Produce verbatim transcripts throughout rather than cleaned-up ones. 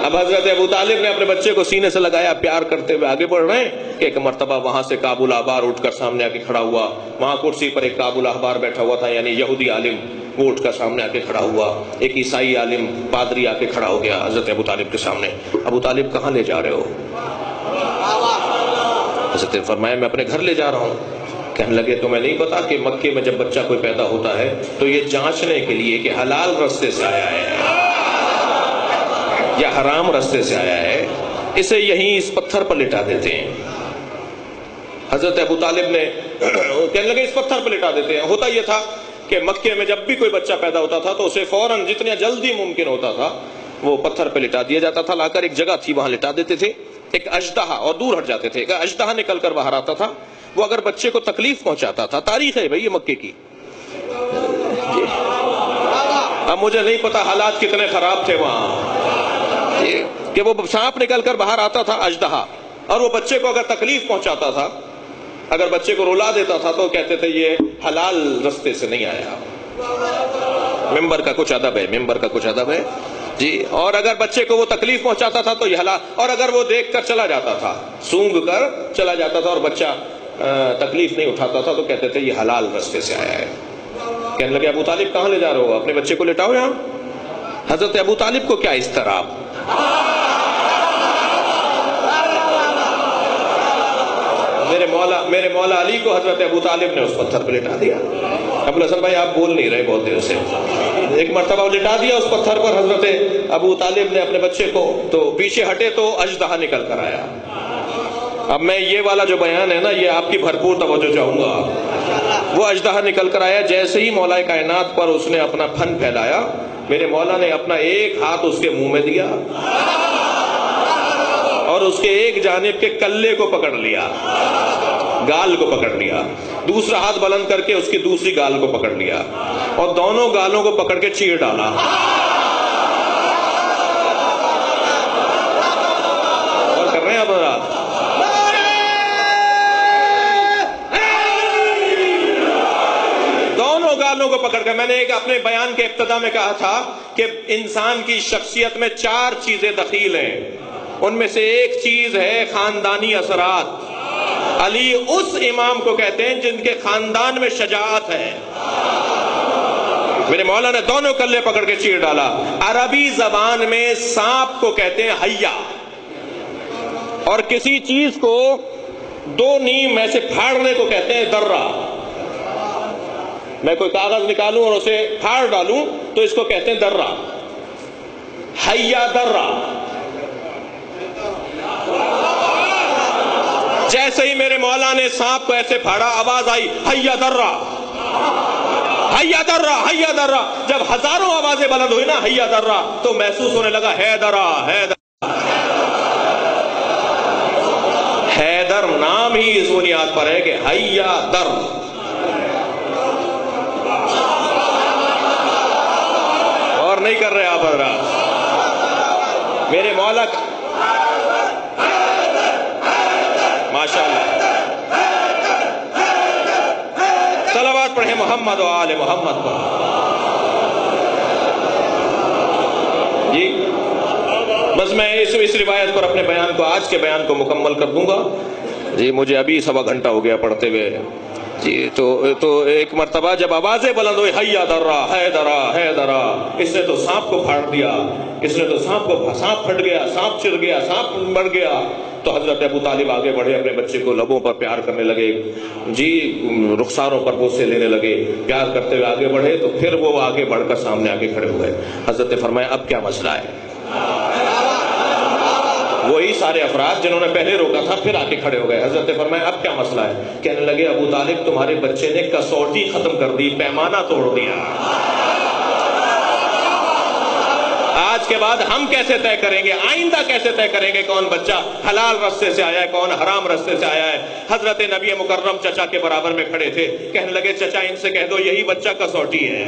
اب حضرت ابو طالب نے اپنے بچے کو سینے سے لگایا، پیار کرتے ہوئے آگے بڑھ رہے ہیں کہ ایک مرتبہ وہاں سے کابل احبار اٹھ کر سامنے آ کے کھڑا ہوا. وہاں کرسی پر ایک کابل احبار بیٹھا ہوا تھا، یعنی یہودی عالم، وہ اٹھ کر سامنے آ کے کھڑا ہوا. ایک عیسائی عالم پادری آ کے کھڑا ہو گیا حضرت ابو طالب کے سامنے. ابو طالب کہاں لے جا رہے ہو؟ حضرت نے فرمایا میں اپنے گھر لے جا رہا ہوں. کہنے لگے تمہیں نہیں پتا کہ مکے میں جب بچہ کوئی پیدا ہوتا ہے تو یہ جانچنے کے لیے کہ حلال رستے سے آیا ہے یا حرام رستے سے آیا ہے، اسے یہیں اس پتھر پر لٹا دیتے ہیں. حضرت ابو طالب نے کہنے لگے اس پتھر پر لٹا دیتے ہیں. ہوتا یہ تھا کہ مکے میں جب بھی کوئی بچہ پیدا ہوتا تھا تو اسے فوراً جتنا جلدی ممکن ہوتا تھا وہ پتھر پہ لٹا دیا جاتا تھا. لا کر ایک جگہ تھی وہاں لٹا دیتے تھے. ایک اژدہا، اور دور ہٹ جاتے تھے، ایک اژدہا نکل کر باہر آتا تھا. وہ اگر بچے کو تکلیف پہنچاتا تھا، تاریخ ہے بھائی یہ مکے کی. اب مجھے نہیں پتا حالات کتنے خراب تھے وہاں کہ وہ سانپ نکل کر باہر آتا تھا اژدہا، اور وہ بچے کو اگر تکلیف پہنچاتا تھا، اگر بچے کو رلا دیتا تھا تو کہتے تھے یہ حلال رستے سے نہیں آیا. ممبر کا کچھ ادب ہے، ممبر کا کچھ ادب ہے جی. اور اگر بچے کو وہ تکلیف پہنچاتا تھا تو یہ حلال، اور اگر وہ دیکھ کر چلا جاتا تھا، سونگ کر چلا جاتا تھا اور بچہ تکلیف نہیں اٹھاتا تھا تو کہتے تھے یہ حلال رستے سے آیا ہے. کہنے لگے ابو طالب کہاں لے جا رہے ہو؟ اپنے بچے کو لٹاؤ یہاں. حضرت ابو طالب کو کیا اضطراب، میرے مولا میرے مولا علی کو حضرت ابو طالب نے اس پتھر پہ لٹا دیا. ابو الحسن بھائی آپ بول نہیں رہے بہت دیر سے. ایک مرتبہ لٹا دیا اس پتھر پر حضرت ابو طالب نے اپنے بچے کو، تو پیچھے ہٹے تو اژدہا نکل کر آیا. اب میں یہ والا جو بیان ہے نا، یہ آپ کی بھرپور توجہ چاہوں گا. وہ اژدہا نکل کر آیا، جیسے ہی مولا کائنات پر اس نے اپنا پھن پھیلایا، میرے مولا نے اپنا ایک ہاتھ اس کے منہ میں دیا اور اس کے ایک جانب کے کلے کو پکڑ لیا، گال کو پکڑ لیا. دوسرا ہاتھ بلند کر کے اس کی دوسری گال کو پکڑ لیا اور دونوں گالوں کو پکڑ کے چیر ڈالا. اور کر رہے ہیں آپ حضرات، دونوں گالوں کو پکڑ کر. میں نے ایک اپنے بیان کے ابتدا میں کہا تھا کہ انسان کی شخصیت میں چار چیزیں دخیل ہیں. ان میں سے ایک چیز ہے خاندانی اثرات. علی اس امام کو کہتے ہیں جن کے خاندان میں شجاعت ہے. میرے مولا نے دونوں کلے پکڑ کے چیر ڈالا. عربی زبان میں سانپ کو کہتے ہیں حیا، اور کسی چیز کو دو نیم میں سے پھاڑنے کو کہتے ہیں درہ. میں کوئی کاغذ نکالوں اور اسے پھاڑ ڈالوں تو اس کو کہتے ہیں درہ، حیا درہ. جیسے ہی میرے مولا نے سانپ کو ایسے پھاڑا، آواز آئی حیا درہ، حیا درہ، حیا درہ. جب ہزاروں آوازیں بلند ہوئی نا حیا درہ، تو محسوس ہونے لگا حیدرہ، حیدر. حیدر نام ہی اس بنیاد پر ہے کہ حیا در. اور نہیں کر رہے آپ حضرات. میرے مولا کا ماشاءاللہ صلوات پڑھیں محمد و آل محمد پر. جی بس میں اس اس روایت پر اپنے بیان کو، آج کے بیان کو مکمل کر دوں گا. جی مجھے ابھی سوا گھنٹہ ہو گیا پڑھتے ہوئے. جی تو تو ایک مرتبہ جب آوازیں بلند ہوئی حیا درہ، حیدرہ، حیدرہ، اس نے تو سانپ کو پھاڑ دیا، اس نے تو سانپ کو سانپ پھٹ گیا، سانپ چر گیا، سانپ مر گیا. تو حضرت ابو طالب آگے بڑھے، اپنے بچے کو لبوں پر پیار کرنے لگے، جی رخساروں پر بوسے لینے لگے، پیار کرتے ہوئے آگے بڑھے. تو پھر وہ آگے بڑھ کر سامنے آگے کھڑے ہوئے. حضرت نے فرمایا اب کیا مسئلہ ہے؟ وہی سارے افراد جنہوں نے پہلے روکا تھا پھر آ کے کھڑے ہو گئے. حضرت نے فرمایا اب کیا مسئلہ ہے؟ کہنے لگے ابو طالب تمہارے بچے نے کسوٹی ختم کر دی، پیمانہ توڑ دیا. آج کے بعد ہم کیسے طے کریں گے، آئندہ کیسے طے کریں گے کون بچہ حلال رستے سے آیا ہے، کون حرام رستے سے آیا ہے؟ حضرت نبی مکرم چچا کے برابر میں کھڑے تھے. کہنے لگے چچا ان سے کہہ دو یہی بچہ کسوٹی ہے.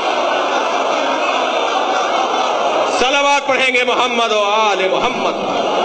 صلوات پڑھیں گے محمد و آل محمد.